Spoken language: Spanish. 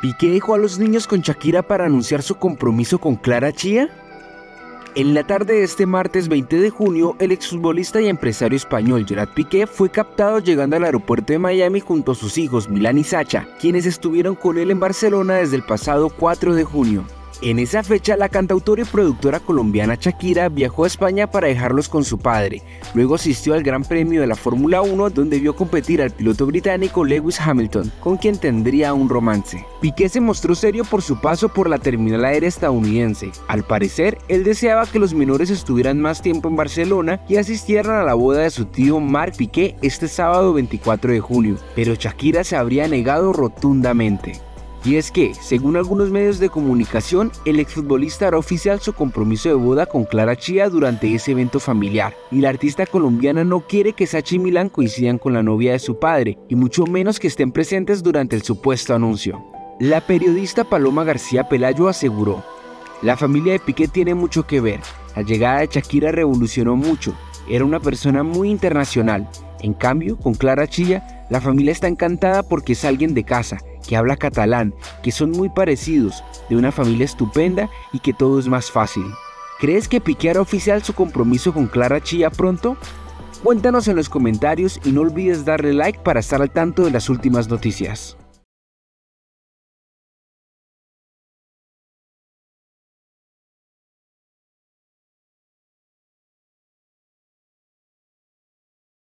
¿Piqué dejó a los niños con Shakira para anunciar su compromiso con Clara Chía? En la tarde de este martes 20 de junio, el exfutbolista y empresario español Gerard Piqué fue captado llegando al aeropuerto de Miami junto a sus hijos Milán y Sacha, quienes estuvieron con él en Barcelona desde el pasado 4 de junio. En esa fecha, la cantautora y productora colombiana Shakira viajó a España para dejarlos con su padre. Luego asistió al Gran Premio de la Fórmula 1, donde vio competir al piloto británico Lewis Hamilton, con quien tendría un romance. Piqué se mostró serio por su paso por la terminal aérea estadounidense. Al parecer, él deseaba que los menores estuvieran más tiempo en Barcelona y asistieran a la boda de su tío Marc Piqué este sábado 24 de junio, pero Shakira se habría negado rotundamente. Y es que, según algunos medios de comunicación, el exfutbolista hará oficial su compromiso de boda con Clara Chía durante ese evento familiar, y la artista colombiana no quiere que Sacha y Milán coincidan con la novia de su padre, y mucho menos que estén presentes durante el supuesto anuncio. La periodista Paloma García Pelayo aseguró: "La familia de Piqué tiene mucho que ver, la llegada de Shakira revolucionó mucho, era una persona muy internacional. En cambio, con Clara Chía, la familia está encantada porque es alguien de casa, que habla catalán, que son muy parecidos, de una familia estupenda y que todo es más fácil". ¿Crees que Piqué hará oficial su compromiso con Clara Chía pronto? Cuéntanos en los comentarios y no olvides darle like para estar al tanto de las últimas noticias.